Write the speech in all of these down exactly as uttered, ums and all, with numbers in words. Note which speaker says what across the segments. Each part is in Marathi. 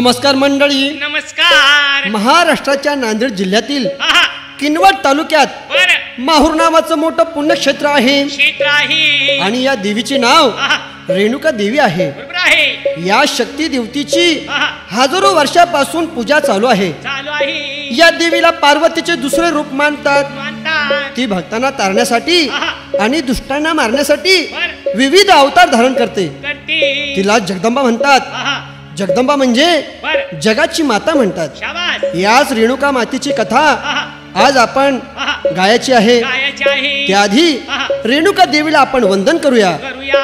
Speaker 1: नमस्कार मंडळी.
Speaker 2: नमस्कार.
Speaker 1: महाराष्ट्राच्या नांदेड जिल्ह्यातील
Speaker 2: आहा,
Speaker 1: किनवट तालुक्यात
Speaker 2: बरं
Speaker 1: माहूर नावाचं मोठं पुण्यक्षेत्र आहे
Speaker 2: क्षेत्र आहे.
Speaker 1: आणि या देवीचे नाव
Speaker 2: आहा,
Speaker 1: रेणुका देवी आहे.
Speaker 2: बरोबर आहे.
Speaker 1: या शक्ती देवतेची
Speaker 2: आहा,
Speaker 1: हजारो वर्षापासून पूजा चालू आहे.
Speaker 2: चालू आहे.
Speaker 1: या देवीला पार्वतीचे दुसरे रूप मानतात.
Speaker 2: मानतात.
Speaker 1: ती भक्तांना तारण्यासाठी
Speaker 2: आहा,
Speaker 1: आणि दुष्टांना मारण्यासाठी
Speaker 2: बरं
Speaker 1: विविध अवतार धारण करते.
Speaker 2: करते.
Speaker 1: तिला जगदंबा म्हणतात.
Speaker 2: आहा,
Speaker 1: जगदंबा म्हणजे
Speaker 2: बरं
Speaker 1: जगाची माता म्हणतात.
Speaker 2: शाबास.
Speaker 1: याच रेणुका मातेची कथा
Speaker 2: आहा,
Speaker 1: आज आपण
Speaker 2: आहा,
Speaker 1: गायाची आहे.
Speaker 2: गायचे आहे.
Speaker 1: त्याआधी
Speaker 2: आहा,
Speaker 1: रेणुका देवीला आपण वंदन करूया.
Speaker 2: करूया.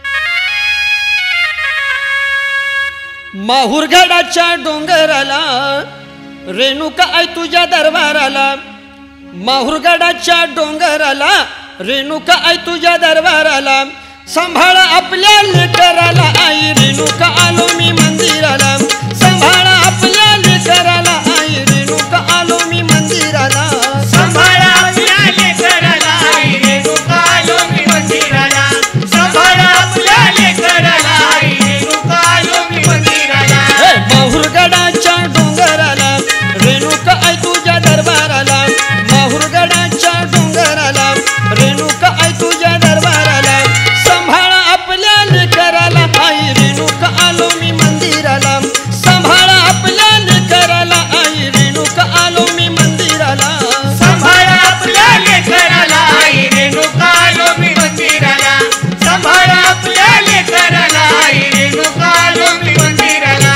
Speaker 1: माहुरगडाच्या डोंगराला रेणुका आई तुझ्या दरबाराला. माहुरगडाच्या डोंगराला रेणुका आई तुझ्या दरबाराला. सांभाळा आपल्या लेकराला आई रेणुका आलो मी मंदिराला. सांभाळा आपल्या लेकराला आई रेणुका आलो मी मंदिराला.
Speaker 2: सांभाळा आपल्या लेकराला आई रेणुका आलो मी मंदिराला. सांभाळा आपल्या लेकराला आई रेणुका आलो मी मंदिराला.
Speaker 1: हे माहुरगडाच्या डोंगराला रेणुका आई तुझ्या दरबाराला. माहुरगडाच्या डोंगराला रेणुका आई तुझ्या दरबाराला. सांभाळा आपल्या लेकराला आई रेणुका आलो मी मंदिराला. सांभाळा आपल्या लेकराला आई रेणुका आलो मी मंदिराला.
Speaker 2: सांभाळा आपल्या लेकराला आई रेणुका आलो मी मंदिराला. सांभाळा आपल्या लेकराला आई रेणुका आलो मी मंदिराला.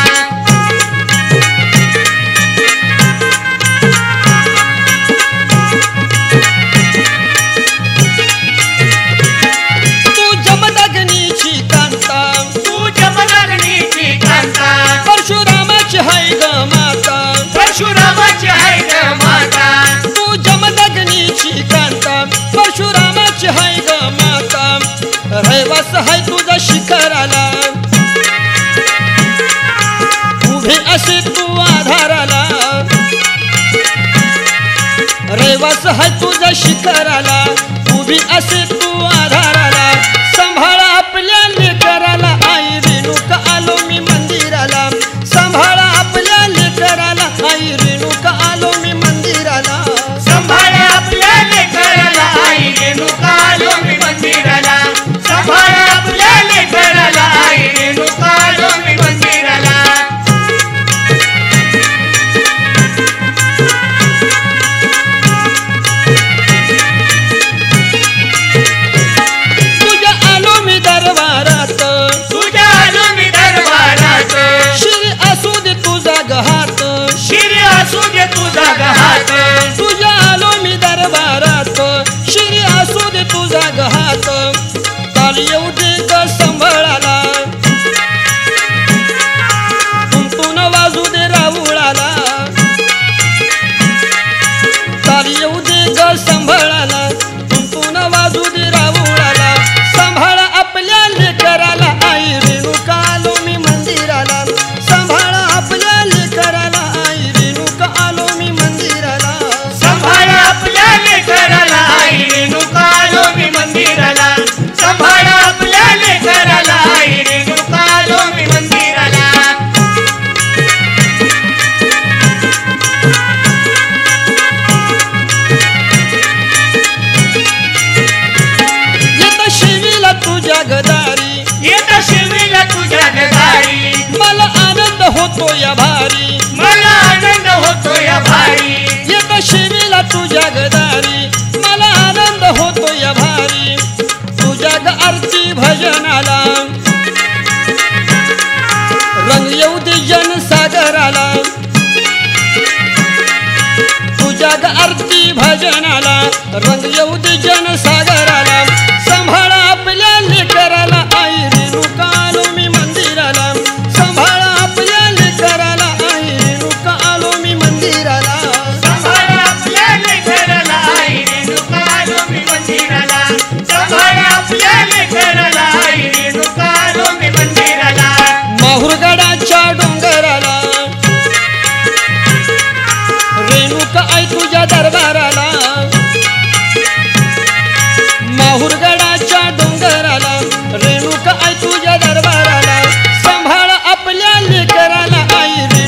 Speaker 1: तू जमदग्नीची कांता
Speaker 2: तू जमदग्नीची कांता.
Speaker 1: परशुरामाची हाय ग माता.
Speaker 2: परशुरामाची आहे ग माता.
Speaker 1: तू जमदग्नीची कांता परशुरामाची हाय ग माता. रहिवास हाय तुझा शिखराला. उभे असे तू आधाराला. रहिवास हाय तुझा शिखराला. उभी असे तू आधाराला. सांभाळा आपल्या लेकराला आई रेणुका आलो मी मंदिराला. सांभाळा आपल्या लेकराला आई रेणुका आलो मी मंदिराला.
Speaker 2: सांभाळा आपल्या लेकराला आई रेणुका आलो मी मंदिराला. सांभाळा आपल्या लेकराला आई रेणुका आलो मी मंदिराला.
Speaker 1: तुझ्या आलो मी दरबारात.
Speaker 2: तुझ्या आलो मी दरबारात.
Speaker 1: श्री असू दे तुझा गहात.
Speaker 2: शिर असू दे तुझा गहात.
Speaker 1: तुझ्या आलो मी दरबारात. श्री असू दे तुझा गहात. ताल येऊ दे ग संभळाला. तुमतून वाजू दे राहुळाला. ताल येऊ दे ग संभळाला. तुमतून वाजू दे राहुळाला. सांभाळा आपल्या लेकराला आई रेणुका आलो मी मंदिराला. सांभाळा आपल्या लेकराला आई रेणुका आलो मी मंदिराला.
Speaker 2: सांभाळा आपल्या लेकराला आई रेणुका आलो मी मंदिराला. सांभाळा आपल्या लेकराला आई रेणुका आलो मी मंदिराला.
Speaker 1: येत शिवीला तुझ्या गदारी.
Speaker 2: येत शिवीला तुझ्या गदारी.
Speaker 1: मला आनंद होतो या भारी.
Speaker 2: मला आनंद होतो या भारी.
Speaker 1: येत शिवीला तुझ्या गदारी. मला आनंद होतो या भारी. तुझ्या ग आरती भजनाला. रंग येऊ दे जनसागराला. तुझ्या ग आरती भजनाला. रंग येऊ दे जनसागराला. सांभाळा आपल्या लेकराला आई रेणुका आलो मी मंदिराला. सांभाळा आपल्या लेकराला आई रेणुका आलो मी मंदिराला.
Speaker 2: सांभाळा आपल्या लेकराला आई रेणुका आलो मी मंदिराला. सांभाळा आपल्या लेकराला आई रेणुका आलो मी मंदिराला.
Speaker 1: माहुरगडाच्या डोंगराला रेणुका आई तुझ्या दरबाराला. माहुरगडाच्या डोंगराला रेणुका आई तुझ्या दरबाराला. सांभाळा आपल्या लेकराला आई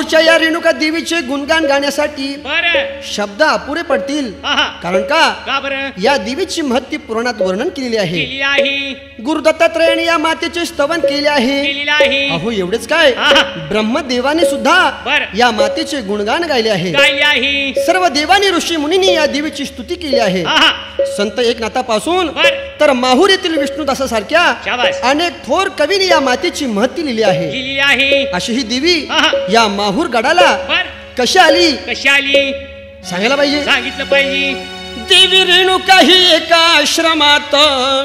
Speaker 1: माहूरच्या या रेणुका देवीचे गुणगान गाण्यासाठी
Speaker 2: बर
Speaker 1: शब्द अपुरे पडतील.
Speaker 2: आहा
Speaker 1: कारण का
Speaker 2: का बरं
Speaker 1: या देवीची महती पुराणात वर्णन केलेली आहे.
Speaker 2: केली आहे
Speaker 1: गुरु दत्तात्रयाने या मातेचे स्तवन केले आहे.
Speaker 2: केलेली आहे
Speaker 1: अहो एवढेच काय
Speaker 2: आहा.
Speaker 1: ब्रह्मदेवाने सुद्धा
Speaker 2: बरं.
Speaker 1: या मातेचे गुणगान गायले आहे.
Speaker 2: गायली आहे
Speaker 1: सर्व देवानी ऋषी मुनींनी या देवीची स्तुती केली आहे.
Speaker 2: आहा
Speaker 1: संत एकनाथापासून
Speaker 2: बरं.
Speaker 1: तर माहूर येथील विष्णुदासासारख्या
Speaker 2: शाबास.
Speaker 1: अनेक थोर कवींनी या मातेची महती लिहिली आहे.
Speaker 2: केली आहे
Speaker 1: अशी ही देवी
Speaker 2: आहा.
Speaker 1: या माहूर गडाला
Speaker 2: बर
Speaker 1: कशी आली
Speaker 2: कशी आली
Speaker 1: सांगायला पाहिजे.
Speaker 2: सांगितलं पाहिजे
Speaker 1: देवी रेणुका ही एका आश्रमात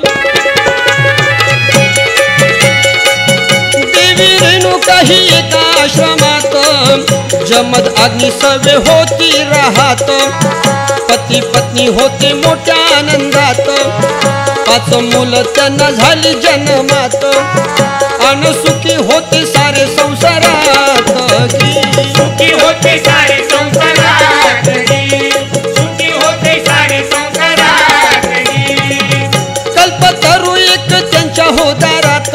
Speaker 1: देवी रेणुका ही एका आश्रमात जमद अग्नी सवे होती राहत. पती पत्नी होते मोठ्या आनंदात. पाच मुलं त्यांना झाली जन्मात. अनसुखी होते सारे संसारात.
Speaker 2: सुखी होते सारे संसारात सुखी होते सारे संसारात
Speaker 1: कल्पतरू एक त्यांच्या होदारात.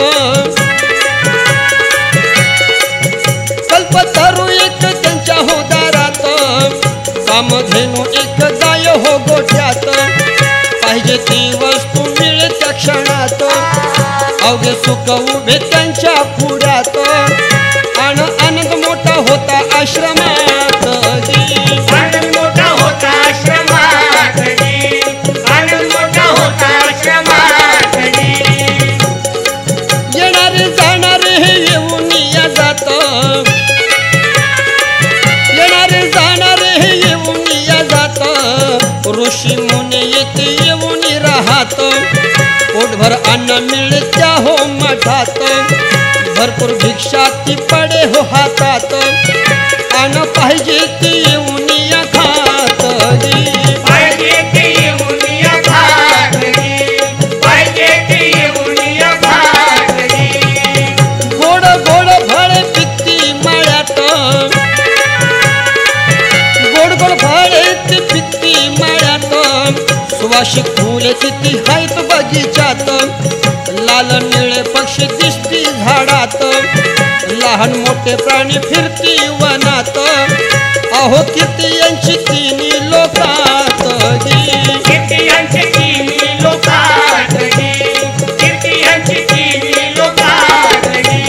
Speaker 1: कल्पतरू एक त्यांच्या होदारात. कामधेनू एक गाय हो गोठ्यात. पाहिजे ती वस्तू मिळे त्या क्षणात. अवघे सुख उभे त्यांच्या पुढ्यात. आन आनंद मोठा होता आश्रमात.
Speaker 2: आनंद मोठा होता आश्रमात आनंद मोठा होता आश्रमात
Speaker 1: येणारे जाणारे हे येऊन या जात. येणारे जाणारे हे येऊन या जात. ऋषी मुनी येते येऊन राहत. पोटभर अन्न मिळत्या हो मठात. भरपूर भिक्षा ती पडे हो हातात. अन्न पाहिजे ती येऊन या खात.
Speaker 2: पाहिजे ते येऊन या खात पाहिजे ते येऊन या खात
Speaker 1: गोड गोड फळे पित्ती माळ्यात. गोड गोड फळे ती पित्ती माळ्यात. सुवासिक फुले किती आहेत बगीच्यात. लाल निळे पक्षी दिसती झाडात. लहान मोठे प्राणी फिरती वनात. अहो किती यांची तिन्ही लोकात.
Speaker 2: कीर्ती यांची तिन्ही लोकात कीर्ती यांची तिन्ही लोकात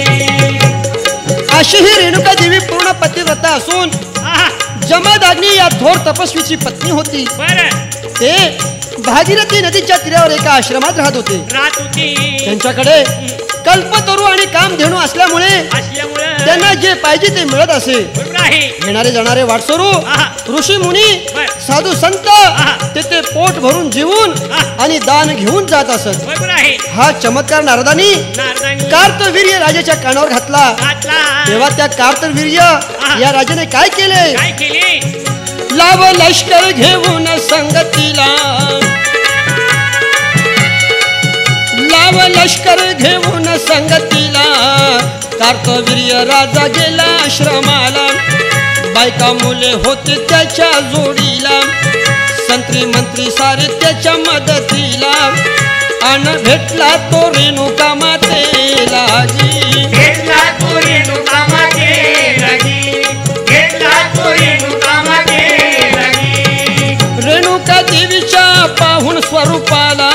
Speaker 1: अशी ही रेणुका देवी पूर्ण पतिव्रता असून
Speaker 2: आहा
Speaker 1: जमदग्नी या थोर तपस्वीची पत्नी होती.
Speaker 2: बर
Speaker 1: ते भागीरथी नदीच्या तीरावर एका आश्रमात राहत होते.
Speaker 2: रात होती
Speaker 1: त्यांच्याकडे कल्पतरू आणि कामधेनू असल्यामुळे
Speaker 2: असल्यामुळं
Speaker 1: त्यांना जे पाहिजे ते मिळत असे.
Speaker 2: बरोबर आहे
Speaker 1: येणारे जाणारे वाटसरू
Speaker 2: आहा.
Speaker 1: ऋषी मुनी
Speaker 2: बर.
Speaker 1: साधू संत
Speaker 2: आहा.
Speaker 1: तेथे पोट भरून जेवून
Speaker 2: आहा.
Speaker 1: आणि दान घेऊन जात असत.
Speaker 2: बरोबर आहे
Speaker 1: हा चमत्कार नारदानी
Speaker 2: नारदानी
Speaker 1: कार्तवीर्य राजाच्या कानावर घातला.
Speaker 2: घातला
Speaker 1: तेव्हा त्या कार्तवीर्य या राजाने काय केले.
Speaker 2: काय केले
Speaker 1: लाव लष्कर घेऊन संगतीला. लाव लष्कर घेऊन संगतीला. कार्तवीर्य राजा गेला आश्रमाला. बायका मुले होते त्याच्या जोडीला. संत्री मंत्री सारे त्याच्या मदतीला. अन भेटला तो रेणुका मातेला.
Speaker 2: घेतला तो रेणुका मातेला घेतला तो रेणुका मातेला
Speaker 1: रेणुका देवीच्या पाहून स्वरूपाला.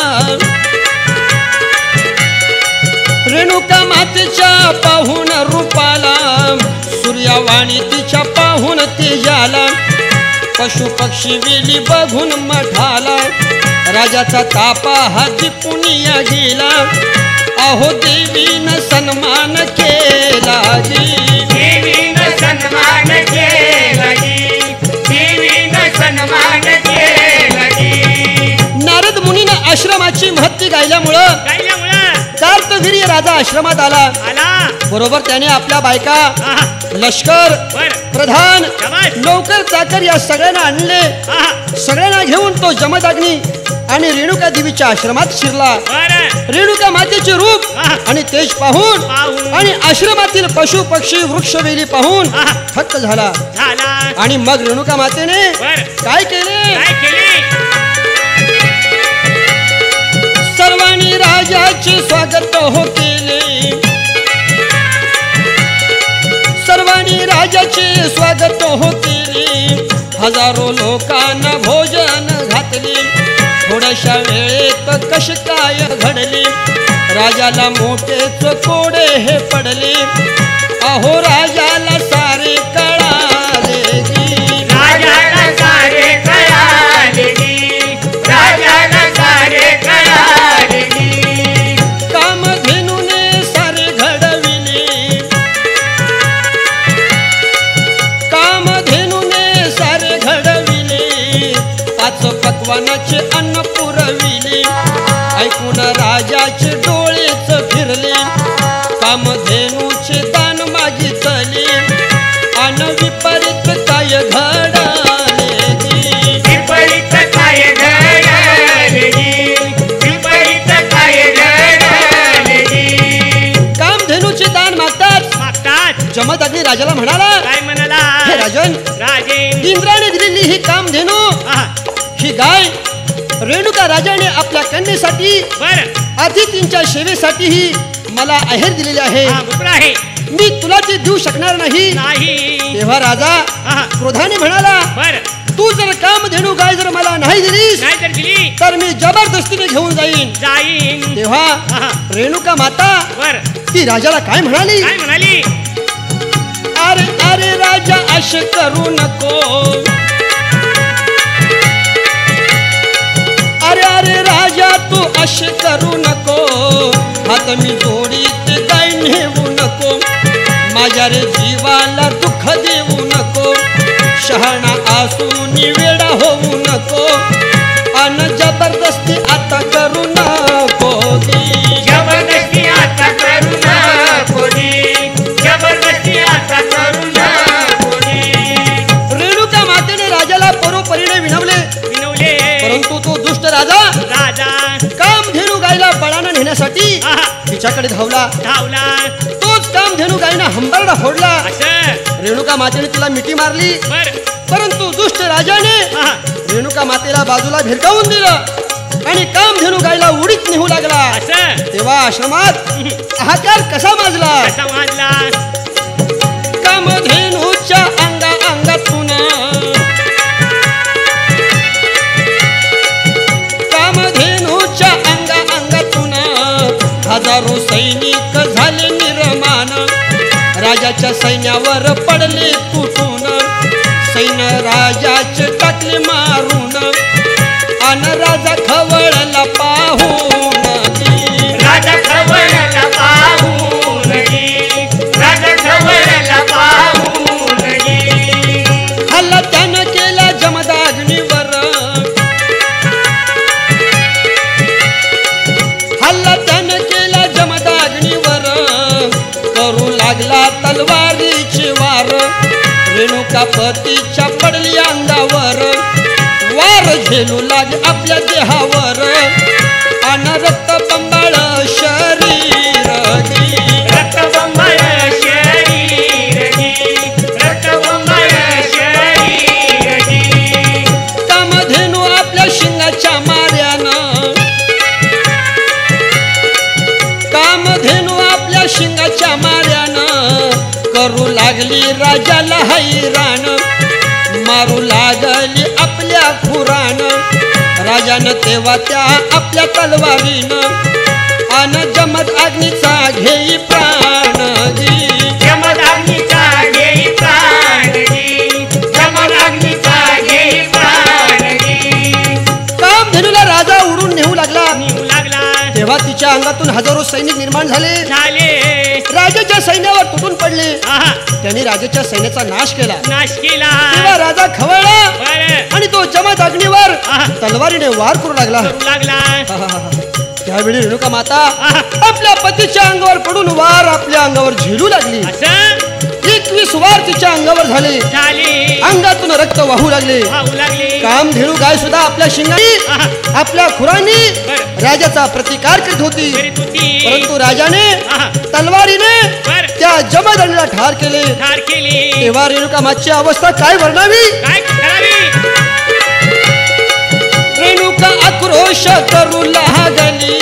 Speaker 1: रेणुका मातेच्या पाहून रूपाला. सूर्यवाणी तिच्या पाहून तेजाला. पशु पक्षी वेली बघून मठाला. राजाचा तापा हा पुनिया गेला. अहो देवीनं सन्मान केला.
Speaker 2: देवीनं सन्मान केला देवीनं सन्मान केला
Speaker 1: नारद मुनीनं आश्रमाची महत्ती गायल्यामुळं
Speaker 2: गायल्यामुळं
Speaker 1: कार्तवीर्य राजा आश्रमात आला.
Speaker 2: आला
Speaker 1: बरोबर त्याने आपल्या बायका
Speaker 2: आहा
Speaker 1: लष्कर
Speaker 2: बर
Speaker 1: प्रधान
Speaker 2: शाबास.
Speaker 1: नौकर चाकर या सगळ्यांना आणले.
Speaker 2: आहा
Speaker 1: सगळ्यांना घेऊन तो जमदग्नी आणि रेणुका देवीच्या आश्रमात शिरला.
Speaker 2: बर
Speaker 1: रेणुका मातेचे रूप
Speaker 2: आहा.
Speaker 1: आणि तेज पाहून
Speaker 2: पाहून.
Speaker 1: आणि आश्रमातील पशु पक्षी वृक्षवेली पाहून
Speaker 2: आहा.
Speaker 1: थक्क झाला.
Speaker 2: झाला
Speaker 1: आणि मग रेणुका मातेने
Speaker 2: बर
Speaker 1: काय केले.
Speaker 2: काय केले
Speaker 1: सर्वांनी राजाचे स्वागत हो केले. सर्वांनी राजाचे प्रगत होतील हजारो लोकांना भोजन घातली थोड्याशा वेळेत कशी काय घडली राजाला मोठेच कोडे हे पडले अहो राजाला सारे कळाले की
Speaker 2: राजाला सारे कळाले की राजाला सारे कळाले की
Speaker 1: कामधेनूने सारे घडविले कामधेनूने सारे घडविले पाच पक्वानाचे अन्न पुरविले ऐकून राजाचे डोळेच फिरले कामधेनूचे दान मागितले अन विपरीत काय घडले की
Speaker 2: विपरीत काय घडले की विपरीत काय घडले की
Speaker 1: कामधेनूचे दान मागतात
Speaker 2: मागतात
Speaker 1: जमदग्नी राजाला म्हणाला
Speaker 2: काय म्हणाला
Speaker 1: हे राजन
Speaker 2: राजे
Speaker 1: इंद्राने दिलेली ही कामधेनू
Speaker 2: आहा,
Speaker 1: ही गाय रेणुका राजाने आपल्या कन्येसाठी
Speaker 2: बर
Speaker 1: अतिथींच्या सेवेसाठीही मला आहेर दिलेली आहे
Speaker 2: हा बरोबर आहे
Speaker 1: मी तुला ती देऊ शकणार नाही
Speaker 2: नाही
Speaker 1: तेव्हा राजा
Speaker 2: आहा,
Speaker 1: क्रोधाने म्हणाला
Speaker 2: बर
Speaker 1: तू जर कामधेनू गाय जर मला नाही दिलीस
Speaker 2: नाही तर दिली
Speaker 1: तर मी जबरदस्तीने घेऊन जाईन
Speaker 2: जाईन
Speaker 1: तेव्हा
Speaker 2: आहा,
Speaker 1: रेणुका माता
Speaker 2: बर
Speaker 1: ती राजाला काय म्हणाली
Speaker 2: काय म्हणाली
Speaker 1: अरे अरे राजा असे करू नको अरे अरे राजा तू असे करू नको हात मी जोडीत गाय नेऊ नको माझ्या रे जीवाला दुःख देऊ नको शहाणा असून वेडा होऊ नको अन जबरदस्ती आता करू नको गी.
Speaker 2: जबरदस्ती आता करू नको दी जबरदस्ती आता करू नको दी
Speaker 1: रेणुका मातेने राजाला परोपरीने विनवले
Speaker 2: विनवले
Speaker 1: परंतु तो दुष्ट राजा
Speaker 2: राजा
Speaker 1: कामधेनू गायला बळानं नेण्यासाठी
Speaker 2: आहा,
Speaker 1: तिच्याकडे धावला
Speaker 2: धावला
Speaker 1: तोच कामधेनू गायना हंबरडा फोडला
Speaker 2: असं
Speaker 1: रेणुका मातेने तिला मिठी मारली
Speaker 2: बर
Speaker 1: परंतु दुष्ट राजाने
Speaker 2: आहा,
Speaker 1: रेणुका मातेला बाजूला भिरकावून दिलं आणि कामधेनू गायला उडीत नेऊ लागला
Speaker 2: असं
Speaker 1: तेव्हा आश्रमात हाकार कसा माजला
Speaker 2: कसा वाजला
Speaker 1: कामधेनूच्या अंगा अंगातून कामधेनूच्या अंगा अंगातून हजारो सैनिक झाले निर्माण राजाच्या सैन्यावर पडले तुटून सैन्य राजाचे टाकले मारून अन राजा खवळला पाहून
Speaker 2: राजा खवळला पाहून गे राजा खवळला पाहून गे
Speaker 1: हल्ला त्यानं केला जमदाग्नीवर हल्ला त्यानं केला जमदाग्नीवर करू लागला तलवारीची वार रेणुका पतीच्या पडली अंगावर वार झेलू लाग आपल्या देहावर अन रक्त बंबाळ शरीर गी.
Speaker 2: रक्तबंबाळ शरीर गे रक्तबंबाळ शरीर गे
Speaker 1: कामधेनू आपल्या शिंगाच्या मार्यानं कामधेनू आपल्या शिंगाच्या मार्यानं करू लागली राजाला हैराण मारू लागली आपल्या खुरान राजानं तेव्हा त्या आपल्या तलवारीनं अन जमद अग्नीचा घेई प्राण गी.
Speaker 2: जमदग्नीचा घेई प्राण गे जमदग्नीचा घेई प्राण गे
Speaker 1: कामधेनूला राजा उडून नेऊ लागला
Speaker 2: निघू लागला
Speaker 1: तेव्हा तिच्या अंगातून हजारो सैनिक निर्माण झाले
Speaker 2: झाले
Speaker 1: राजाच्या सैन्यावर तुटून पडले
Speaker 2: आहा,
Speaker 1: त्यांनी राजाच्या सैन्याचा नाश केला
Speaker 2: नाश केला
Speaker 1: तेव्हा राजा खवळला
Speaker 2: बर
Speaker 1: आणि तो जमद अग्नीवर
Speaker 2: आहा.
Speaker 1: तलवारीने वार करू लागला
Speaker 2: करू लागला
Speaker 1: आहाहाहा. त्यावेळी रेणुका माता
Speaker 2: आहा.
Speaker 1: आपल्या पतीच्या अंगावर पडून वार आपल्या अंगावर झेलू लागली
Speaker 2: असं
Speaker 1: एकवीस वार तिच्या अंगावर झाले
Speaker 2: झाली
Speaker 1: अंगातून रक्त वाहू लागले
Speaker 2: वाहू लागली
Speaker 1: कामधेनू गाय सुद्धा आपल्या शिंगानी
Speaker 2: आहा,
Speaker 1: आपल्या खुरानी
Speaker 2: बर
Speaker 1: राजाचा प्रतिकार करीत होती
Speaker 2: करीत होती
Speaker 1: परंतु राजाने
Speaker 2: आहा,
Speaker 1: तलवारीने
Speaker 2: बर
Speaker 1: त्या जमदग्नीला ठार केले
Speaker 2: ठार केली
Speaker 1: तेव्हा रेणुका मातची अवस्था काय वर्णावी
Speaker 2: काय करावी
Speaker 1: रेणुका आक्रोश करू लागली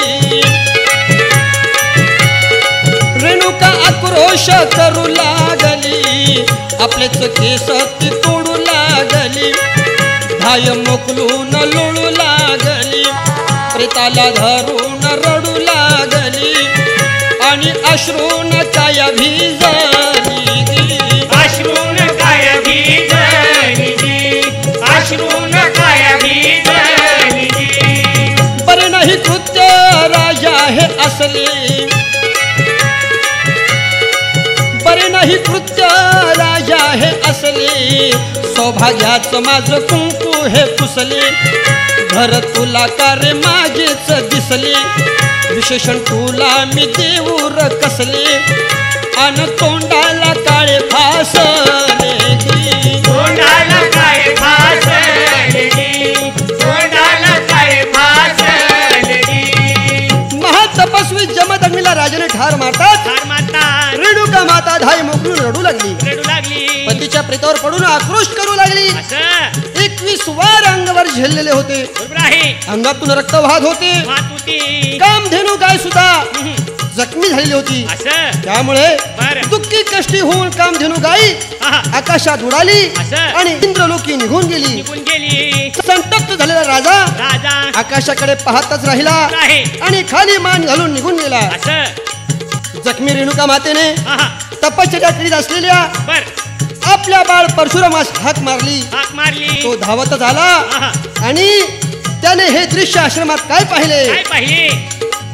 Speaker 1: रेणुका आक्रोश करू लागली आपलेच केस ती तोडू लागली धाय मोकलून लोळू लागली प्रेताला धरून रडू लागली आणि अश्रून काय भिजली
Speaker 2: अश्रून काय भिजली अश्रून काय भिजली
Speaker 1: बरे नाही कृत्य राजा हे असले बरे नाही कृत्य राजा हे असले सौभाग्याचं माझं कुंकू हे पुसले घर तुला का रे माझेच दिसले विशेषण तुला मी देऊर कसले अन तोंडाला काळे फासले
Speaker 2: तोंडाला काय फासली तोंडाला काय फासली
Speaker 1: महातपस्वी जमदग्नीला राजाने ठार मारतात
Speaker 2: ठार मारतात
Speaker 1: रेणुका माता धाय मोकळून रडू लागली
Speaker 2: रडू लागली
Speaker 1: पतीच्या प्रेतावर पडून आक्रोश करू लागली
Speaker 2: असं
Speaker 1: एकवीस वार अंगावर झेललेले होते
Speaker 2: बरोबर आहे
Speaker 1: अंगातून रक्त वाहत होते
Speaker 2: वाहत होती
Speaker 1: कामधेनू गाय सुद्धा जखमी झालेली होती
Speaker 2: असं
Speaker 1: त्यामुळे
Speaker 2: बरं.
Speaker 1: दुःखी कष्टी होऊन कामधेनू गाई
Speaker 2: आहा.
Speaker 1: आकाशात उडाली
Speaker 2: असं.
Speaker 1: आणि इंद्रलोकी निघून गेली
Speaker 2: निघून गेली
Speaker 1: संतप्त झालेला राजा
Speaker 2: राजा
Speaker 1: आकाशाकडे पाहतच राहिला
Speaker 2: आहे
Speaker 1: आणि खाली मान घालून निघून गेला
Speaker 2: असं
Speaker 1: जखमी रेणुका मातेने
Speaker 2: आहा
Speaker 1: तपश्चर्या करीत असलेल्या
Speaker 2: बर
Speaker 1: आपल्या बाळ परशुरामास हाक मारली
Speaker 2: हाक मारली
Speaker 1: तो धावत आला
Speaker 2: आहा
Speaker 1: आणि त्याने हे दृश्य आश्रमात काय पाहिले
Speaker 2: काय पाहिले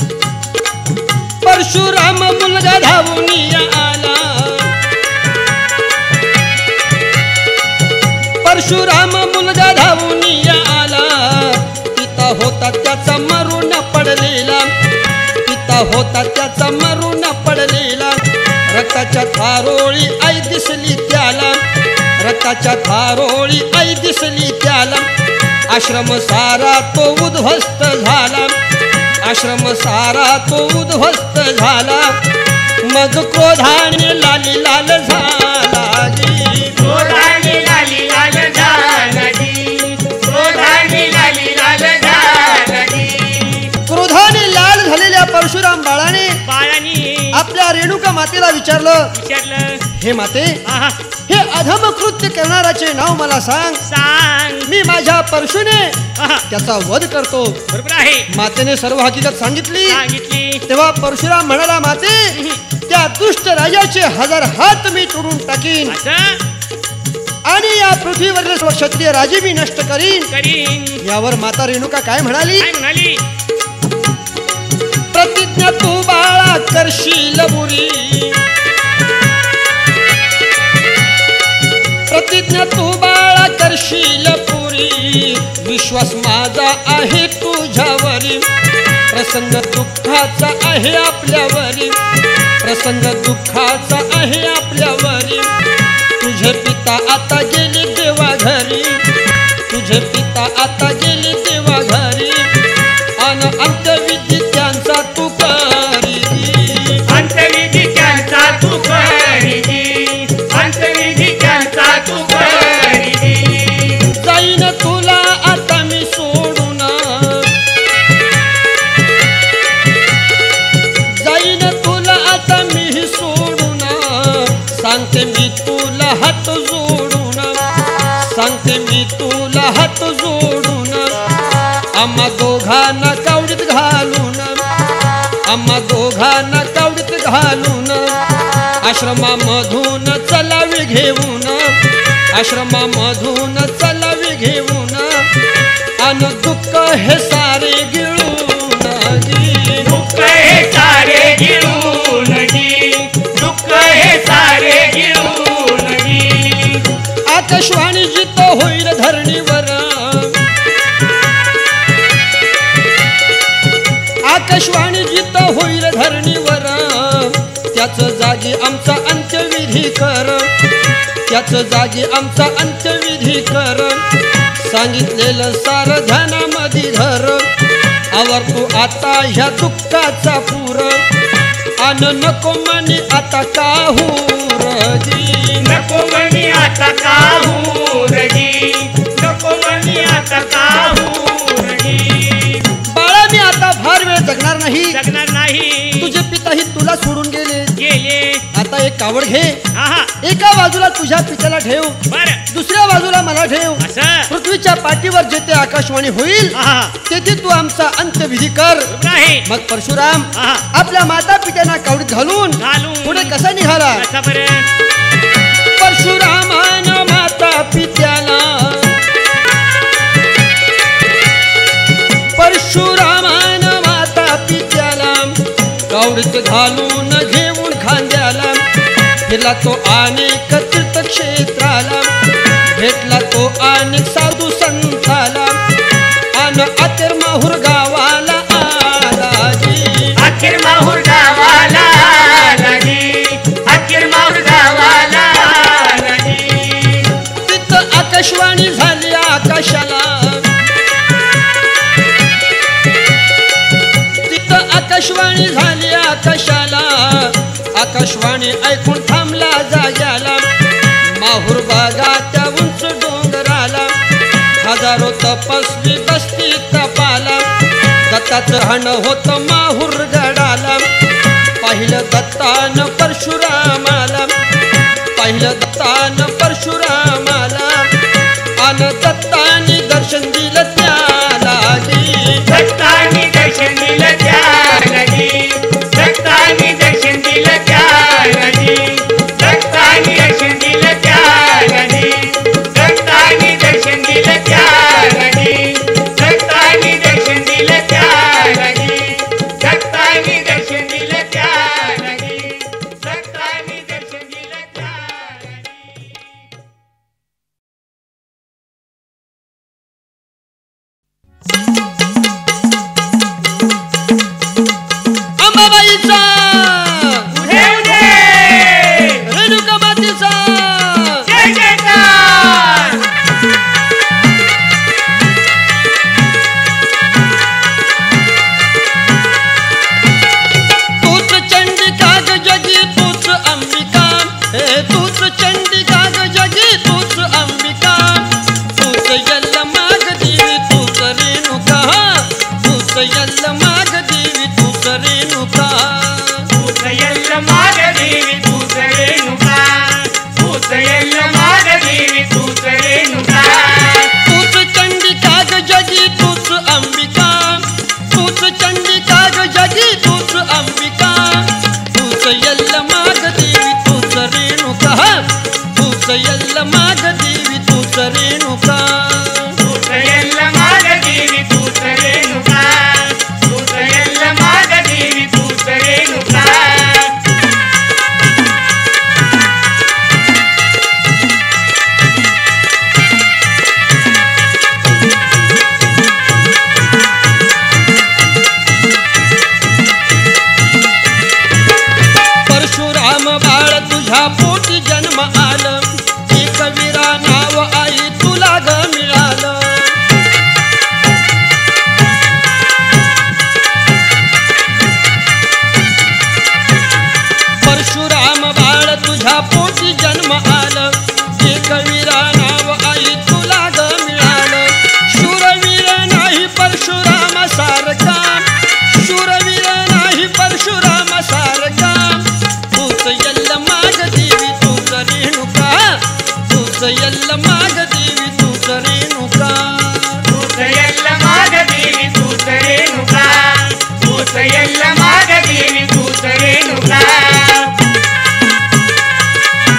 Speaker 1: परशुराम मुलगा धावून आला परशुराम मुलगा धावून आला पिता होता त्याचा मरून पडलेला पिता होता त्याचा मरून पडलेला रक्ताच्या थारोळी आई दिसली त्याला रक्ताच्या थारोळी आई दिसली त्याला आश्रम सारा तो उद्ध्वस्त झाला आश्रम सारा तो उद्ध्वस्त झाला मग क्रोधाने लाली लाल झाला
Speaker 2: क्रोधाने लाली लाल झाली क्रोधाने लाली लाल झाली
Speaker 1: क्रोधाने लाल झालेल्या परशुराम बाळाने
Speaker 2: बाळाने
Speaker 1: आपल्या रेणुका मातेला विचारलं
Speaker 2: विचारलं
Speaker 1: हे माते
Speaker 2: आहा
Speaker 1: हे अधम कृत्य करणाराचे नाव मला सांग
Speaker 2: सांग
Speaker 1: मी माझ्या परशुने
Speaker 2: आहा
Speaker 1: त्याचा वध करतो
Speaker 2: बरोबर आहे
Speaker 1: मातेने सर्व हकीकत सांगितली
Speaker 2: सांगितली
Speaker 1: तेव्हा परशुराम म्हणाला माते त्या दुष्ट राजाचे हजार हात मी तोडून टाकीन
Speaker 2: असं
Speaker 1: आणि या पृथ्वीवरील सर्व क्षत्रिय राजे मी नष्ट करीन
Speaker 2: करीन
Speaker 1: यावर माता रेणुका काय म्हणाली
Speaker 2: काय म्हणाली
Speaker 1: प्रतिज्ञा तू बाळा करशील बुरी प्रतिज्ञा तू बाळा करशील पुरी विश्वास माझा आहे तुझ्यावरी प्रसंग दुःखाचा आहे आपल्यावरी प्रसंग दुःखाचा आहे आपल्यावरी तुझे पिता आता गेले देवा घरी तुझे पिता आता गेले देवा घरी अन अंत्यविधी त्यांचा तू करी
Speaker 2: अंतविधी त्यांचा तू करी अंतविधी त्यांचा तू करी
Speaker 1: जाईन तुला आता मी सोडून जाईन तुला आता मी सोडून सांगते मी तुला हात जोडून सांगते मी तुला हात जोडून आम्हा दोघांना कावडीत घालून आम्हा दोघांना कावडीत घालून आश्रमामधून चलावी घेऊन आश्रमामधून चलावी घेऊन अन दुःख हे सारे गिळून
Speaker 2: दुःख हे सारे गिळून घे दुःख हे सारे गिळून घे
Speaker 1: आकाशवाणी जित होईल धरणीवर आकाशवाणी जित होईल धरणीवर त्याच जागी आमचा अंत्यविधी कर त्याच जागी आमचा अंत्यविधी कर सांगितलेलं सार ध्यानामध्ये धर आवर तू आता ह्या दुःखाचा पूर अन नको म्हणे आता काहूर
Speaker 2: नको म्हणी आता काहूरगी नको म्हणी आता काहूरगी
Speaker 1: बाळा मी आता फार वेळ जगणार नाही
Speaker 2: जगणार नाही
Speaker 1: तुझे पिताही तुला सोडून गेले
Speaker 2: गेले
Speaker 1: आता एक कावड घे,
Speaker 2: हा हा
Speaker 1: एका बाजूला तुझ्या पित्याला ठेव,
Speaker 2: बर
Speaker 1: दुसऱ्या बाजूला मला ठेव.
Speaker 2: असं
Speaker 1: पृथ्वीच्या पाठीवर जेथे आकाशवाणी होईल
Speaker 2: हा हा
Speaker 1: तेथे तू आमचा अंत्यविधी कर.
Speaker 2: बरोबर आहे.
Speaker 1: मग परशुराम
Speaker 2: हा
Speaker 1: आपल्या माता पित्यांना कावडीत घालून
Speaker 2: घालून
Speaker 1: पुढे कसा निघाला.
Speaker 2: कसा बरं
Speaker 1: परशुरामान माता पित्याला परशुरामान माता पित्याला कावडीत घालून घेऊन खांद्याला फिरला तो अनेक तीर्थक्षेत्राला, भेटला तो अनेक साधू संताला, अन अखेर माहूर गावाला आला जी.
Speaker 2: अखेर माहूर गावाला लागी, अखेर माहूर गावाला लागी.
Speaker 1: तिथं आकाशवाणी झाली आकाशाला, तिथं आकाशवाणी झाली आकाशाला, आकाशवाणी ऐकून थांबला जाग्याला. माहूर बागाच्या उंच डोंगराला हजारो तपस्वी बसती तपाला, दत्ताचं हण होत माहूर गडाला. पाहिलं दत्तान परशुरामाला, पाहिलं दत्तान परशुरामाला, अन दत्तानी दर्शन दिलं त्याला गी.
Speaker 2: दत्तानी दर्शन दिलं त्या लागी, दत्तानी दर्शन दिलं त्या लागी, दत्तानी दर्शन दिलं त्या लागी, दत्तानी दर्शन दिलं त्या लागी, दत्तानी दर्शन दिलं त्या लागी, दत्तानी दर्शन दिलं त्या लागी, दत्तानी दर्शन दिलं त्या लागी.
Speaker 1: अंबाबाईचा
Speaker 2: उदे उदे
Speaker 1: रेणुका मातेचा
Speaker 2: जय जयकार.
Speaker 1: तूच चंडिका ग जगी तूच अंबिका, हे तूच चंडिका ग जगी तूच अंबिका, तूच यल्ल माग देवी तूच रेणुका, तूच यल्ल माग देवी तूच रेणुका.
Speaker 2: तूच यल्ल माग देवी तूच रेणुका, तूच यल्ल माग देवी तूच रेणुका.
Speaker 1: तूच चंडिका ग जगी तूच अंबिका, तूच चंडिका ग जगी तूच अंबिका, तूच यल्ल माग देवी तूच रेणुका, तूच यल्ल माग देवी तूच रेणुका.
Speaker 2: तूच यल्ल माग देवी तूच रेणुका, तूच यल्ल माग देवी तूच रेणुका.
Speaker 1: परशुराम बाळ तुझ्या पोटी जन्म आलं, एक वीरा नाव आई तुला ग मिळालं. परशुराम बाळ तुझ्या पोटी जन्म आलं, एक वीरा नाव आई तुला ग मिळालं. शूरवीर नाही परशुराम सारखा, शूरवीर नाही परशुराम सारखा, तूच यल्ल माग देवी तूच रेणुका, तूच यल्ल माग देवी तूच रेणुका.
Speaker 2: तूच यल्ल माग देवी तूच रेणुका, तूच यल्ल माग देवी तूच रेणुका.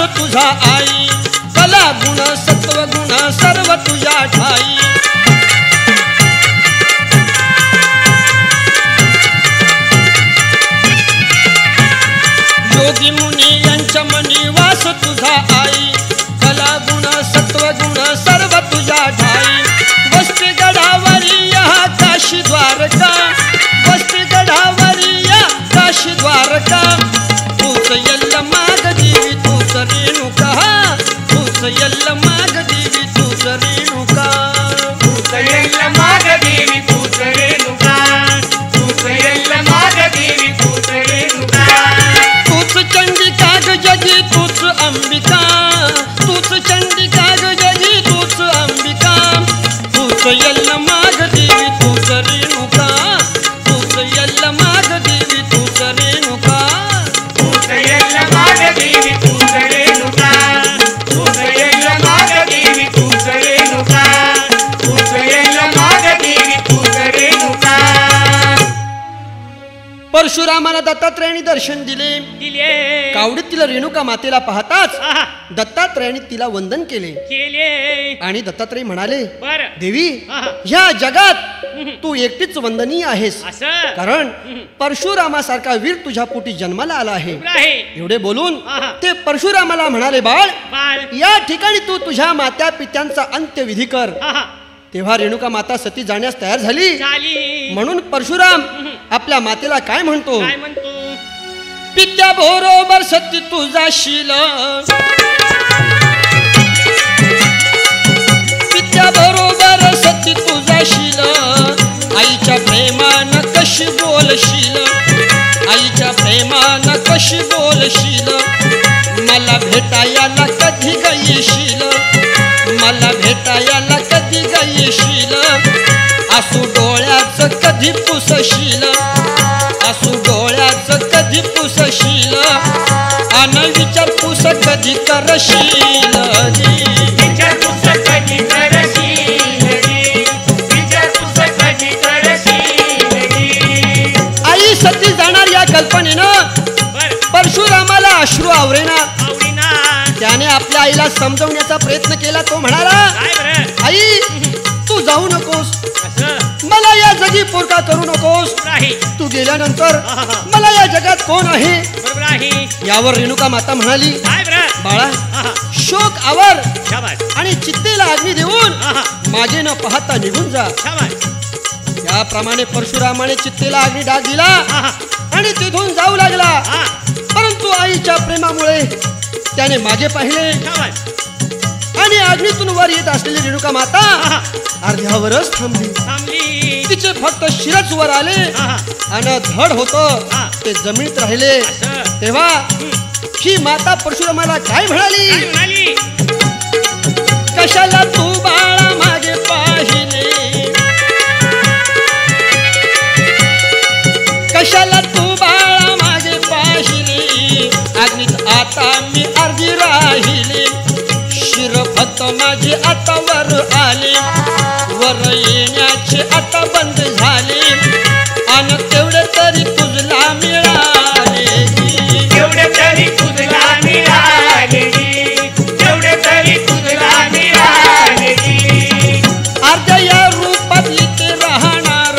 Speaker 1: तुझा आई कला गुण सत्व गुण सर्व तुझ्या ठाई योगी मुनी यांच्या मनी वास तुझा आई कला गुण सत्व गुण सर्व तुझ्या ठाई वस्ती गडावरी या काशी द्वारका वस्ती गडावरी या काशी द्वारका तूच यल्ल माग देवी तूच रेणुका तूच यल्ल माग देवी तूच रेणुका
Speaker 2: तूच यल्ल माग देवी तूच रेणुका तूच यल्ल माग देवी तूच रेणुका
Speaker 1: तूच चंडिका ग जगी तूच अंबिका तूच चंडिका ग जगी तूच अंबिका तूच यल्ल माग देवी तूच रेणुका तूच यल्ल माग देवी तूच रेणुका
Speaker 2: तूच यल्ल माग देवी तूच रेणुका तूच यल्ल माग देवी तूच रेणुका तूच यल्ल माग देवी तूच रेणुका
Speaker 1: परशुरामाला दत्तात्रयाने दर्शन दिले
Speaker 3: दिले
Speaker 1: कावडीत तिला रेणुका मातेला पाहताच
Speaker 3: आहा,
Speaker 1: दत्तात्रयाने तिला वंदन केले
Speaker 3: केले
Speaker 1: आणि दत्तात्रय म्हणाले
Speaker 3: बर
Speaker 1: देवी
Speaker 3: आहा.
Speaker 1: ह्या जगात तू एकटीच वंदनीय आहेस
Speaker 3: असं
Speaker 1: कारण परशुरामासारखा वीर तुझ्या पोटी जन्माला आला आहे
Speaker 3: उभं आहे
Speaker 1: एवढे बोलून
Speaker 3: आहा.
Speaker 1: ते परशुरामाला म्हणाले बाळ
Speaker 3: बाळ
Speaker 1: या ठिकाणी तू तुझ्या मात्या पित्यांचा अंत्यविधी कर
Speaker 3: आहा,
Speaker 1: तेव्हा रेणुका माता सती जाण्यास तयार झाली
Speaker 3: झाली
Speaker 1: म्हणून परशुराम आपल्या मातेला काय म्हणतो
Speaker 3: काय म्हणतो
Speaker 1: पित्या बरोबर सती तू जाशील पित्या बरोबर सती तू जाशील आईच्या प्रेमान कशी बोलशील आईच्या प्रेमान कशी बोलशील मला भेटायला कधी येशील मला भेटायला कधी येशील आसू डोळ्याचं कधी पुसशील आसू डोळ्याचं कधी पुसशील अन विचारपूस कधी करशील
Speaker 2: विचारपूस कधी करशील विचारपूस कधी करशील
Speaker 1: आई सती जाणार या कल्पनेनं
Speaker 3: बर
Speaker 1: परशुरामाला अश्रू आवरेना
Speaker 3: आवडीना
Speaker 1: त्याने आपल्या आईला समजवण्याचा प्रयत्न केला तो म्हणाला
Speaker 3: काय बर
Speaker 1: आई तू जाऊ नकोस
Speaker 3: असं
Speaker 1: मला या जगी पोरका करू नकोस
Speaker 3: बरोबर आहे
Speaker 1: तू गेल्यानंतर
Speaker 3: आहा.
Speaker 1: मला या जगात कोण आहे
Speaker 3: बरोबर आहे
Speaker 1: यावर रेणुका माता म्हणाली
Speaker 3: काय बर
Speaker 1: बाळा
Speaker 3: आहा,
Speaker 1: शोक आवर
Speaker 3: शाबास
Speaker 1: आणि चित्तेला अग्नी देऊन
Speaker 3: आहा,
Speaker 1: मागे न पाहता निघून जा
Speaker 3: शाबास
Speaker 1: याप्रमाणे परशुरामाने चित्तेला अग्नी डाग दिला
Speaker 3: आहा,
Speaker 1: आणि तिथून जाऊ लागला
Speaker 3: आहा,
Speaker 1: परंतु आईच्या प्रेमामुळे त्याने मागे पाहिले
Speaker 3: शाबास
Speaker 1: आणि अग्नीतून वर येत असलेली रेणुका माता
Speaker 3: आहा,
Speaker 1: अर्ध्यावरच थांबली
Speaker 3: थांबली
Speaker 1: तिचे फक्त शिरच वर आले
Speaker 3: आहा,
Speaker 1: आणि धड होत
Speaker 3: हा.
Speaker 1: ते जमिनीत राहिले
Speaker 3: असं
Speaker 1: तेव्हा ही माता परशुरामाला काय म्हणाली
Speaker 3: काय म्हणाली
Speaker 1: कशाला तू बाळा मागे पाहिले कशाला तू बाळा मागे पाहिले अग्नीत आता मी अर्धी राहिले शिर फक्त माझे आता वर आले वर येण्याचे आता बंद झाले आणि तेवढे तरी तुझला मिळाले
Speaker 2: तेवढे तरी तुझला मिळाले तेवढे तरी तुझला मिळाले
Speaker 1: अर्ध्या या रूपात इथे राहणार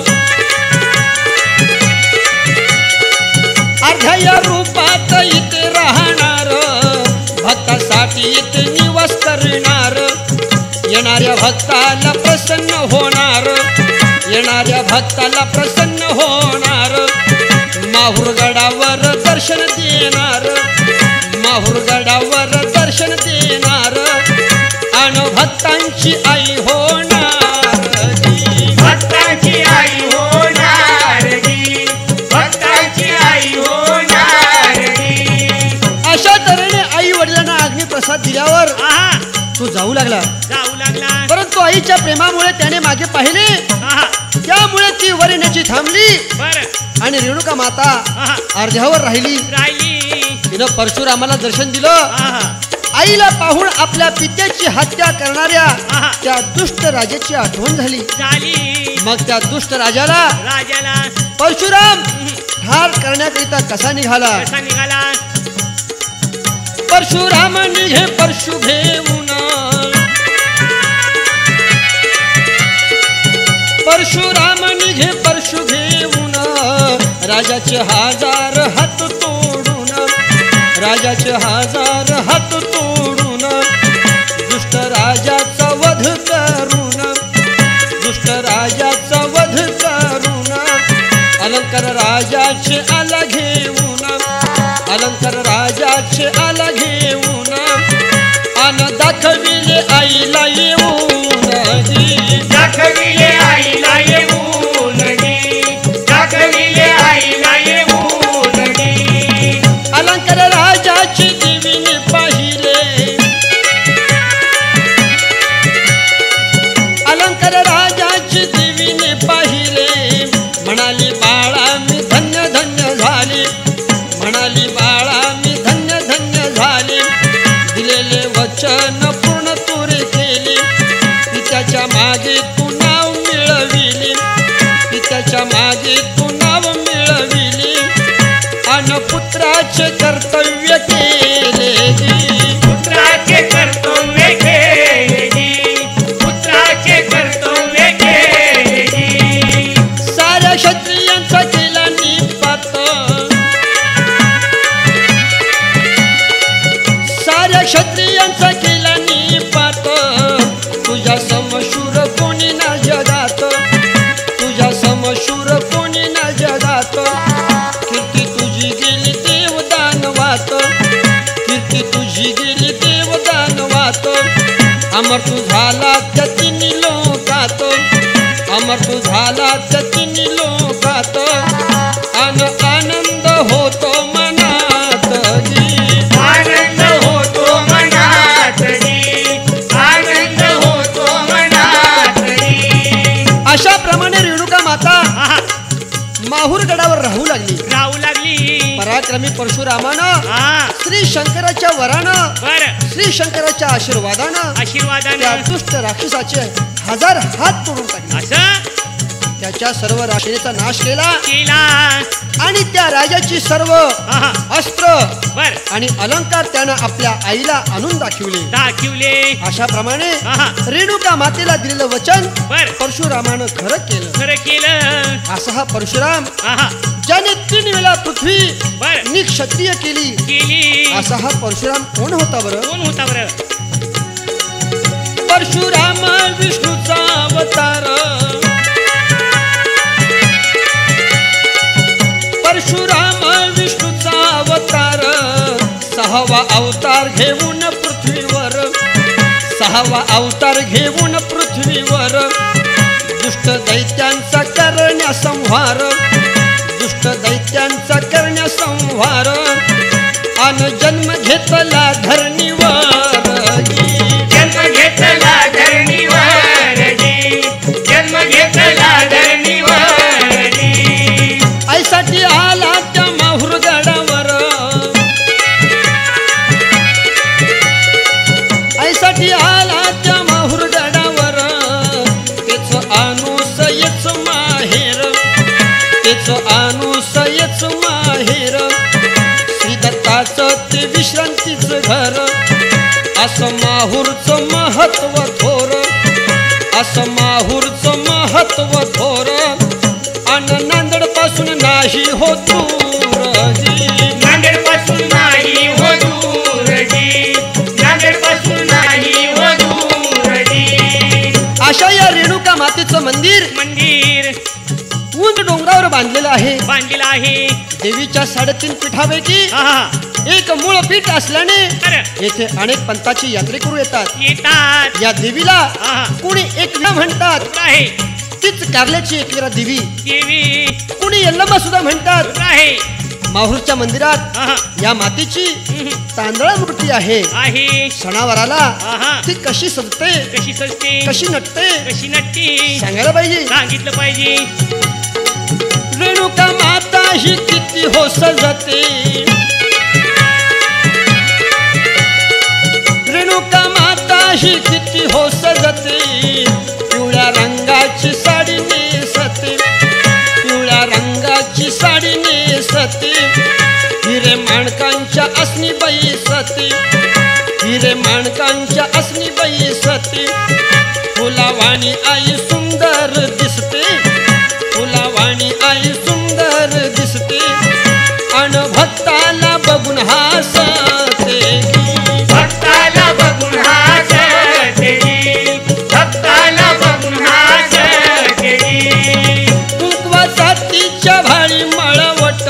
Speaker 1: अर्ध्या या रूपात इथे राहणार भक्तासाठी इथे निवास करणार येणाऱ्या भक्ताला प्रसन्न होणार येणाऱ्या भक्ताला प्रसन्न होणार माहुरगडावर दर्शन देणार माहुरगडावर दर्शन देणार आणि भक्तांची आई होणार
Speaker 2: भक्ताची आई होणार भक्ताची आई होणार
Speaker 1: अशा तऱ्हेने आई वडिलांना अग्निप्रसाद दिल्यावर
Speaker 3: आहा,
Speaker 1: तो जाऊ लागला
Speaker 3: जाऊ लागला
Speaker 1: परंतु आईच्या प्रेमामुळे त्याने मागे पाहिले
Speaker 3: आहा,
Speaker 1: त्यामुळे ती वर येण्याची थांबली
Speaker 3: बर
Speaker 1: आणि रेणुका माता
Speaker 3: आहा,
Speaker 1: अर्ध्यावर राहिली
Speaker 3: राहिली
Speaker 1: तिनं परशुरामाला दर्शन दिलं
Speaker 3: आहा,
Speaker 1: आईला पाहून आपल्या पित्याची हत्या करणाऱ्या
Speaker 3: आहा.
Speaker 1: त्या दुष्ट राजाची आठवण झाली
Speaker 3: झाली
Speaker 1: मग त्या दुष्ट राजाला
Speaker 3: राजाला
Speaker 1: परशुराम ठार करण्याकरिता कसा निघाला
Speaker 3: कसा निघाला
Speaker 1: परशुराम निघे परशु घेऊन परशुराम निघे परशु घेऊन राजाचे हजार हात तोडून राजाचे हजार हात तोडून दुष्ट राजाचा वध करून दुष्ट राजाचा वध करून अलंकार राजाचे आला घेऊन अलंकार राजाचे आला घेऊन अन दाखविले आईला येऊन
Speaker 2: दाखविले आईला येऊन दाखविले आईला येऊन
Speaker 1: अलंकार राजाची देवीने पाहिले अलंकार राजाची देवीने पाहिले म्हणाली बाळा मी धन्य धन्य झाले म्हणाली बाळा मी धन्य धन्य झाले दिलेले वचन पूर्ण तुरे केले पित्याच्या मागे तू नाव मिळविले पित्याच्या मागे तू नाव मिळविले अन पुत्राचे कर्तव्य केले
Speaker 2: पुत्राचे कर्तव्य केले पुत्राचे कर्तव्य केले
Speaker 1: साऱ्या क्षत्रियांचा केला निपात साऱ्या क्षत्रियांचा केला निपात तुझ्या समशूर कोणी ना जगात तुझ्या समशूर कोणी ना जगात कीर्ती तुझी गेली देवदानवात कीर्ती तुझी गेली देवदानवात अमर तू झाला त्या तिन्ही लोकात अमर तू झाला त्या तिन्ही लोकात अन आनंद होतो मनात
Speaker 2: आनंद होतो मनात आनंद होतो मनात
Speaker 1: अशा प्रमाणे रेणुका माता
Speaker 3: आहा,
Speaker 1: माहूर गडावर राहू लागली
Speaker 3: राहू लागली
Speaker 1: पराक्रमी परशुरामानं
Speaker 3: हा
Speaker 1: श्री शंकराच्या वरानं
Speaker 3: बर
Speaker 1: श्री शंकराच्या आशीर्वादानं त्या
Speaker 3: आशीर्वादानं
Speaker 1: दुष्ट राक्षसाचे हजार हात तोडून टाकले
Speaker 3: असं
Speaker 1: त्याच्या सर्व राशेचा नाश केला
Speaker 3: केला
Speaker 1: आणि त्या राजाची सर्व
Speaker 3: आहा,
Speaker 1: अस्त्र
Speaker 3: बर
Speaker 1: आणि अलंकार त्यानं आपल्या आईला आणून दाखवले
Speaker 3: दाखवले
Speaker 1: अशा प्रमाणे
Speaker 3: आहा,
Speaker 1: रेणुका मातेला दिलेलं वचन
Speaker 3: बर
Speaker 1: परशुरामानं खरं केलं
Speaker 3: खरं केलं
Speaker 1: असा हा परशुराम
Speaker 3: आहा,
Speaker 1: ज्याने तीन वेळा पृथ्वी
Speaker 3: बर
Speaker 1: निक्षत्रिय केली
Speaker 3: केली
Speaker 1: असा हा परशुराम कोण होता बरं
Speaker 3: कोण होता बर
Speaker 1: परशुराम विष्णूचा अवतार परशुराम विष्णूचा अवतार सहावा अवतार घेऊन पृथ्वीवर सहावा अवतार घेऊन पृथ्वीवर दुष्ट दैत्यांचा करण्या संहार दुष्ट दैत्यांचा करण्या संहार अन जन्म घेतला धरणीवर
Speaker 2: जन्म घेतला धरणीवर जन्म घेतला धरणीवर
Speaker 1: आईसाठी आला त्या माहूर गडावर आईसाठी आला त्या माहूर गडावर तेच अनुस येच माहेर तेच अनुस येच माहेर श्री दत्ताचं ते विश्रांतीचं घर असं माहूरचं महत्व थोर असं माहूरचं महत्व थोर अन नांदेड पासून नाही हो दूर
Speaker 2: नांदेड पासून नाही हो दूर नांदेड पासून नाही हो दूर
Speaker 1: अशा या रेणुका मातेचं मंदिर
Speaker 3: मंदिर
Speaker 1: उंच डोंगरावर बांधलेलं आहे
Speaker 3: बांधलेलं आहे
Speaker 1: देवीच्या साडेतीन पीठापैकी
Speaker 3: आहा,
Speaker 1: एक मूळ पीठ असल्याने
Speaker 3: अरे
Speaker 1: येथे अनेक पंथाची यात्रेकरू येतात
Speaker 3: येतात
Speaker 1: या देवीला
Speaker 3: आहा,
Speaker 1: कुणी एक विरा म्हणतात
Speaker 3: आहे
Speaker 1: तीच कारल्याची एकविरा देवी
Speaker 3: देवी
Speaker 1: कुणी यल्लम्मा सुद्धा म्हणतात
Speaker 3: आहे
Speaker 1: माहूरच्या मंदिरात
Speaker 3: आहा,
Speaker 1: या मातेची
Speaker 3: हम्म,
Speaker 1: तांदळा मूर्ती आहे
Speaker 3: आहे
Speaker 1: सणावाराला
Speaker 3: आहा,
Speaker 1: ती कशी सजते
Speaker 3: कशी सजते
Speaker 1: कशी नटते
Speaker 3: कशी नटते
Speaker 1: सांगायला पाहिजे
Speaker 3: सांगितलं पाहिजे
Speaker 1: रेणुका माता ही किती हो सजते रेणुका माता ही किती हो सजते पिवळ्या रंगाची साडी नेसते पिवळ्या रंगाची साडी नेसते हिरे हिरे माणकांच्या असनी बाई सती, हिरे माणकांच्या असनी बाई सती, फुलावाणी आई सुंदर दिसते, फुलावाणी आई सुंदर दिसते, अन भक्ताला बघून हासते,
Speaker 2: भक्ताला बघून हासते, भक्ताला बघून हासते,
Speaker 1: कुंकवाचा तिच्या भाळी मळवट,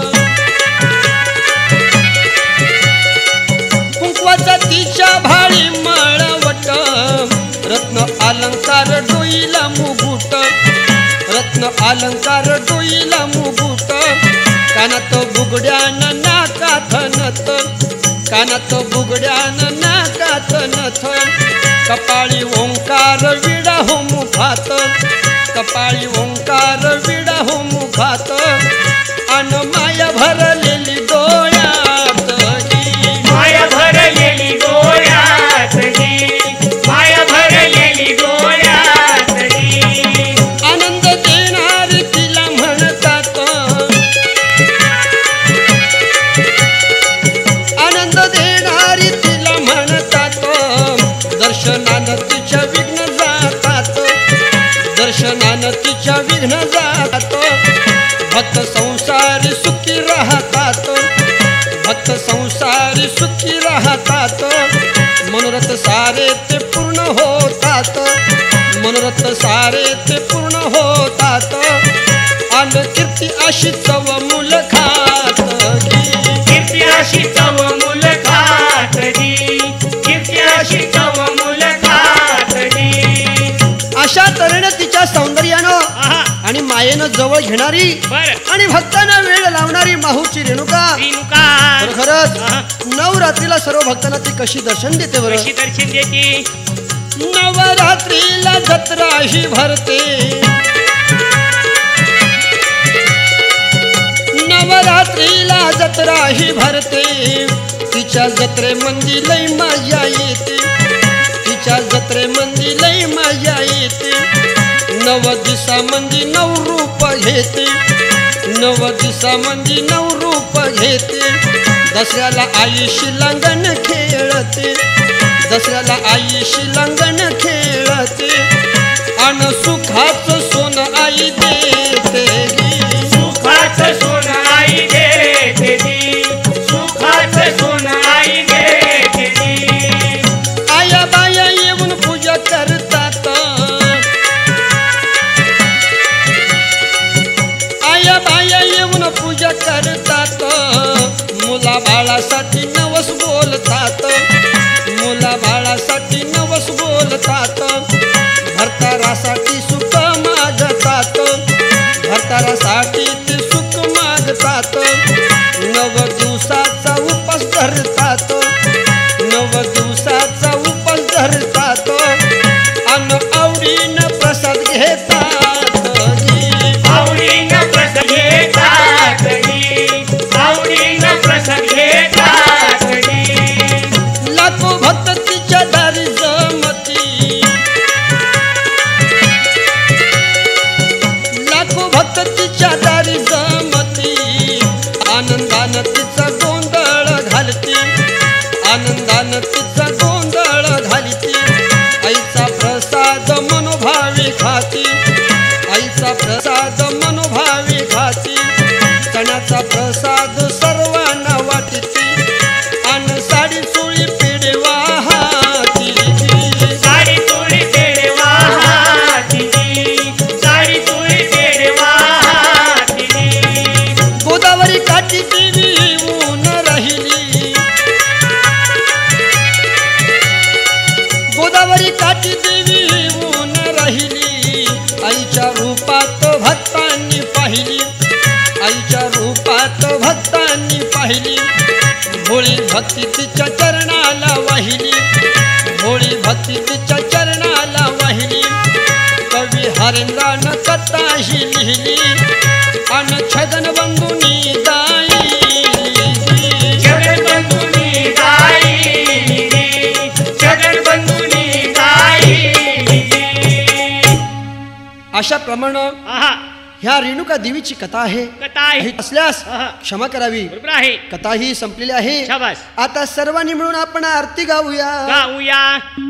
Speaker 1: कुंकवाचा तिच्या भाळी मळवट, रत्न अलंकार डोईला मुकुट, रत्न अलंकार डोईला मुकुट, कानात बुगड्यान नाकात नथ, कानात बुगड्यान नाकात नथ, कपाळी ओंकार विडा हो मुखात, कपाळी ओंकार विडा हो मुखात, अन माया भरलेली डोळ्यात ही,
Speaker 2: माया भरलेली डोळ्यात ही, माया भरलेली डोळ्यात ही,
Speaker 1: आनंद देणारी तिला म्हणतात, आनंद देणारी तिला म्हणतात, दर्शनानं तिच्या विघ्न जातात, दर्शनानं तिच्या विघ्न जातात, भक्त संसारी सुखी राहतात, भक्त संसारी सुखी राहतात, मनोरथ सारे ते पूर्ण होतात, मनोरथ सारे ते पूर्ण होतात, अन कीर्ती अशी चव मुल खात ही,
Speaker 2: कीर्ती अशी चव मुल खात ही, कीर्ती अशी चव मुल खात ही,
Speaker 1: अशा तऱ्हेने तिच्या सौंदर्यानं
Speaker 3: आहा
Speaker 1: आणि मायेनं जवळ घेणारी
Speaker 3: बर
Speaker 1: आणि भक्तांना वेळ लावणारी माहूची रेणुका,
Speaker 3: रेणुका
Speaker 1: बरं खरंच
Speaker 3: आहा.
Speaker 1: नवरात्रीला सर्व भक्तांना ती कशी दर्शन देते बरं.
Speaker 3: कशी दर्शन देते
Speaker 1: नवरात्रीला जत्रा ही भरते, नवरात्रीला जत्रा ही भरते, तिच्या जत्रेमंदी लई मजा येते, तिच्या जत्रेमंदी लई मजा येते, नव दिवसामंदी नऊ रूप घेते, नव दिवसामंदी नऊ रूप घेते, दसऱ्याला आई शिलांगण खेळते, दसऱ्याला आई शिलांगण खेळते, अन सुखाचं सोन आई देते गी,
Speaker 2: सुखाचं सोन आई देते ती, सुखाचं सोन आई देते ती,
Speaker 1: आया बाया येऊन पूजा करतात, आया बाया येऊन पूजा करतात, मुला बाळासाठी नवस बोलतात, मुला बाळासाठी नवस बोलतात, भरतारासाठी सुख मागतात, भरतारासाठी ते सुख मागतात, नव दिवसाचा उपास धरतात, नव दिवसाचा उपास धरतात, अन आवडीनं प्रसाद घेतात ही,
Speaker 2: आवडीनं प्रसाद घेतात ही, आवडीनं प्रसाद घेतात ही,
Speaker 1: लाखो भक्त तिच्या दारी जमती, लाखो भक्त तिच्या दारी जमती, आनंदानं तिचा गोंधळ घालती, आनंदानं तिचा गोंधळ घालती, आईचा प्रसाद मनोभावी खाती, आईचा प्रसाद मनोभावी खाती, चण्याचा प्रसाद सर्वांना वाटती, अन साडी चोळी पेढे वाहती,
Speaker 2: साडी चोळी पेढे वाहती, साडी चोळी पेढे वाहती,
Speaker 1: गोदावरी काठी देवी येऊन राहिली, गोदावरी काठी देवी येऊन राहिली, आईच्या रूपात भक्तांनी पाहिली, आईच्या रूपात भक्तांनी पाहिली, भोळी भक्ती तिच्या चरणाला वाहिली, भोळी भक्ती तिच्या चरणाला वाहिली, कवी हरेंद्रानं कथा ही लिहिली, अन छगन बंधुनी गायली,
Speaker 2: जगद्बंधुनी गायली, जगद्बंधुनी गायली,
Speaker 1: अशा प्रमाणे
Speaker 3: आहा
Speaker 1: ह्या रेणुका देवीची कथा आहे.
Speaker 3: कथा आहे
Speaker 1: असल्यास
Speaker 3: हा, हा.
Speaker 1: क्षमा करावी.
Speaker 3: बरोबर आहे.
Speaker 1: कथा ही संपलेली आहे.
Speaker 3: शाबास.
Speaker 1: आता सर्वांनी मिळून आपण आरती गाऊया.
Speaker 3: गाऊया.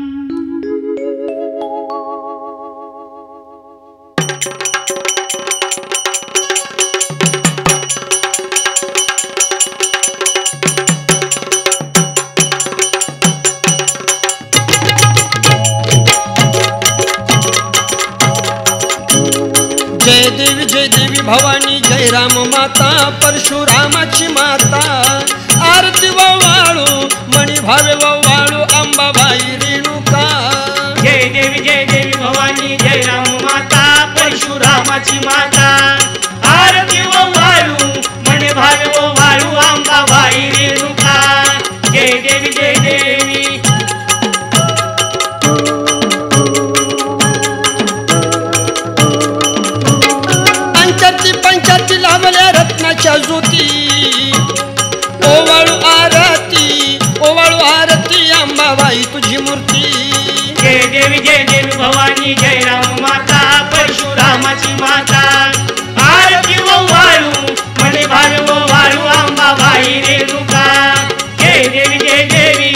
Speaker 1: जय देवी जय देवी भवानी जय राम माता परशुरामाची माता. आरती वाळू मणी भावे वाळू अंबाबाई रेणुका.
Speaker 3: जय देवी जय देवी भवानी जय राम माता परशुरामाची माता. आरती वाळू म्हणे भावे वाळू अंबाबाई रेणुका. जय देवी जय देवी.
Speaker 1: पंचाती पंचाती लावल्या रत्नाच्या ज्योती. ओवाळू आरती ओवाळू आरती अंबाबाई तुझी मूर्ती.
Speaker 3: जय देवी जय देवी भवानी जय राम माता परशुरामाची माता. आरती वाळू म्हणे भावे वाळू अंबाबाई रेणुका. जय देवी जय देवी.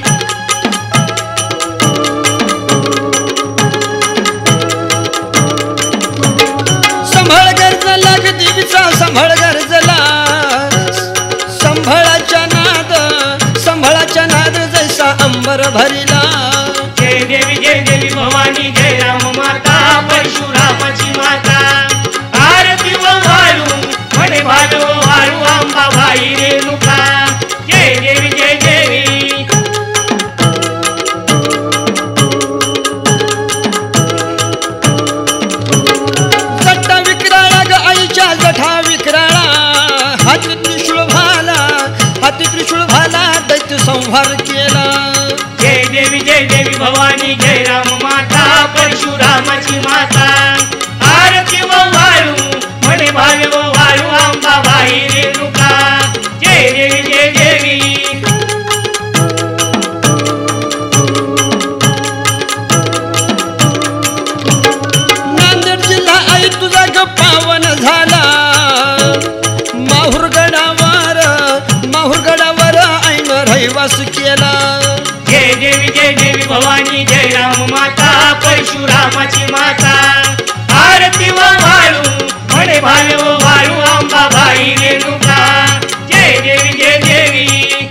Speaker 1: संभळ गरजला ग देवीचा संभळ गरजला. संभळाच्या नाद संभळाच्या नाद जैसा अंबर भरिला.
Speaker 3: जय देवी जय देवी भवानी जय राम माता परशुरामाची माता. आरती वाळू म्हणे भावे वाळू अंबाबाई रेणुका. जय देवी जय देवी.
Speaker 1: जटा विक्राळा ग आईच्या जठा विक्राळा. हाती त्रिशूळ भाला हाती त्रिशूळ भाला दैत्य संहार केला.
Speaker 3: जय देवी जय देवी भवानी जय राम माता परशुरामाची माता. आरती वाळू म्हणे भावे वाळू अंबाबाई रेणुका. जय देवी जय देवी.
Speaker 1: नांदेड जिल्हा आई तुझा ग पावन झाला. माहूर गडावर माहूर गडावर आईन रहिवास केला.
Speaker 3: जय देवी जय देवी भवानी जय राम माता परशुरामाची माता. आरती वाळू म्हणे भावे वाळू अंबाबाई रेणुका. जय देवी जय देवी.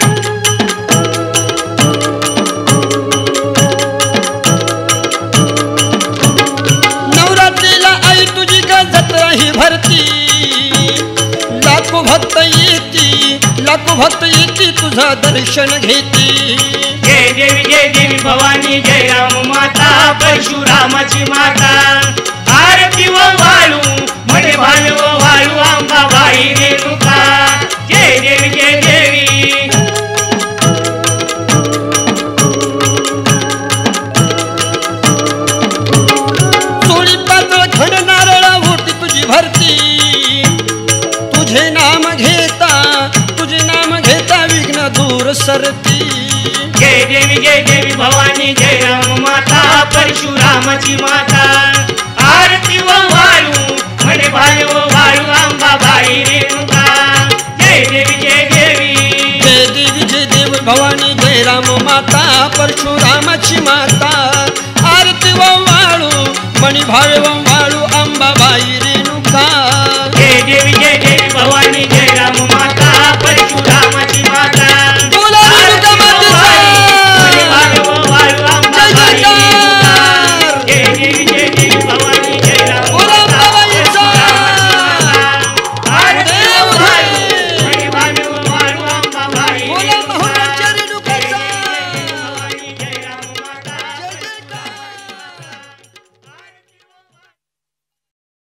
Speaker 1: नवरात्रीला आई तुझी ग जत्रा ही भरती. लाखो भक्त येती लाखो भक्त येती तुझा दर्शन घेती.
Speaker 3: जय देवी जय देवी भवानी जय राम माता परशुरामाची माता. आरती वाळू म्हणे भावे वाळू अंबाबाई रेणुका. जय देवी जय देवी.
Speaker 1: चोळी पातळ खड नारळा होती तुझी भरती. तुझे नाम घेता तुझे नाम घेता विघ्न दूर सरती.
Speaker 3: जय देवी जय देवी भवानी जय राम माता परशुरामाची माता. आरती वाळू म्हणे भावे वाळू अंबाबाई रेणुका. जय देवी जय देवी.
Speaker 1: जय देवी जय देव भवानी जय राम माता परशुरामाची माता. आरती वाळू मणी भावे